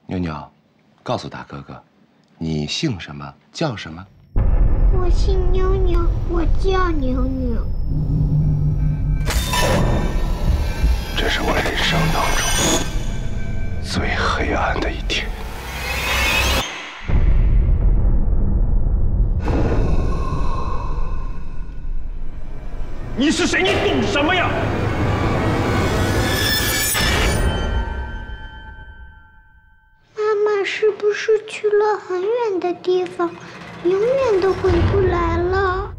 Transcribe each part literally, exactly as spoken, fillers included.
妞妞，告诉大哥哥，你姓什么，叫什么？ 我姓妞妞，我叫妞妞。 这是我人生当中最黑暗的一天。 你是谁？你懂什么呀？ 妈妈是不是去了很远的地方，永远都回不来了？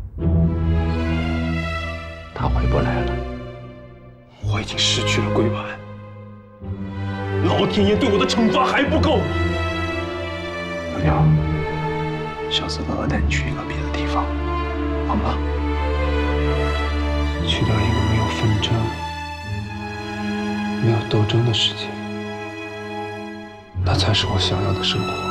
他回不来了。我已经失去了桂婉。 老天爷对我的惩罚还不够吗？ 妞妞，小四哥哥带你去一个别的地方，好吗？ 去到一个没有纷争、没有斗争的世界，那才是我想要的生活。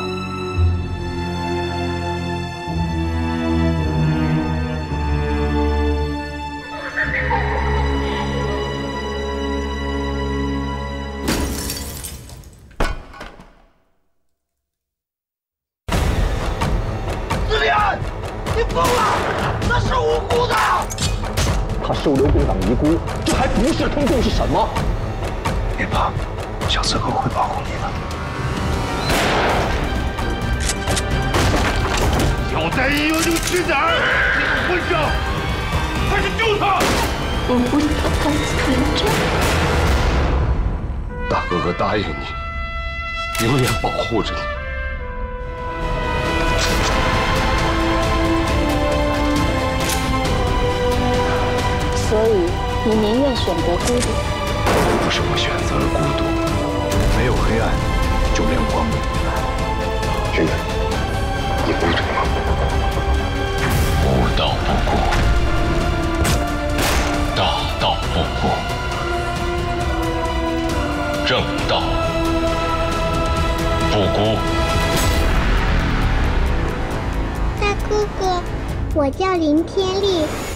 思廉，你疯了！那是无辜的。 他收留工党遗孤，这还不是通共是什么？别怕，小四哥会保护你的。 要再一有就去哪儿？这个混账！快去救他！ 我不要他死着。 大哥哥答应你，永远保护着你。 所以你宁愿选择孤独？ 不是我选择了孤独，没有黑暗就没有光明。君远，你公正吗？ 无道不孤，大道不孤，正道不孤。 大哥哥，我叫林天立。